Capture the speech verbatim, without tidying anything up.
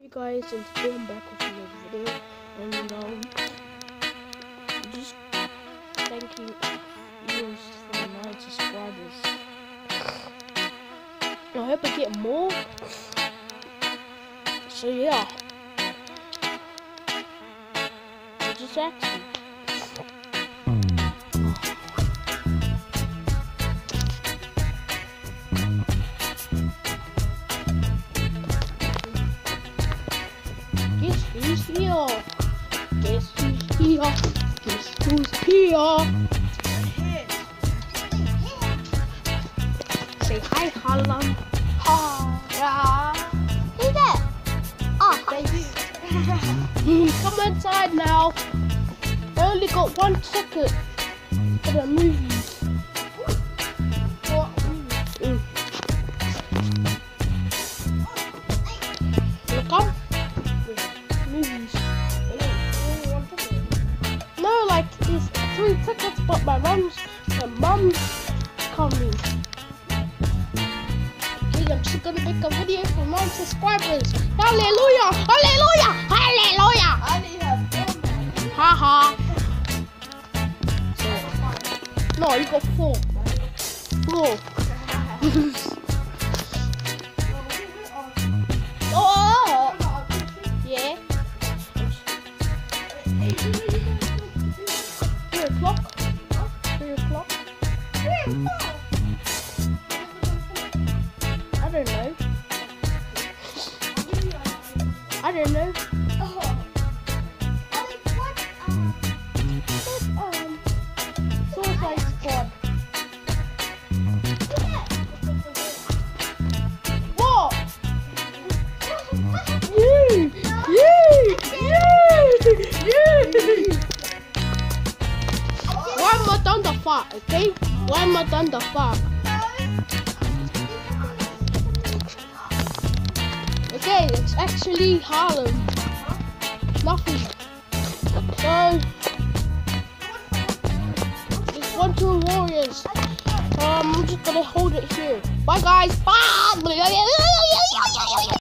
Hey guys, and today I'm back with another video, and um, just thanking you for the nine subscribers. I hope I get more. So yeah, I just asked you. Guess who's here? Guess who's here? Guess who's here? Say hi, Harlem. Hi. Who's that? Oh, baby. Come inside now. I only got one ticket for the movies. What movie? Mm. Come. Movies. No, like there's three tickets, but my mum's my mum's coming. Okay, I'm just gonna make a video for nine subscribers. Hallelujah! Hallelujah! Hallelujah! Haha. So, no, you got four. Four. Oh. Yeah. Three o'clock. Three o'clock. I don't know. I don't know. Um, Suicide Squad. What? You! You! You! You! Why am I done the fart, okay? Why am I done the fart? Okay, it's actually Harlem. Nothing. So, it's one two warriors. Um, I'm just gonna hold it here. Bye guys. Bye.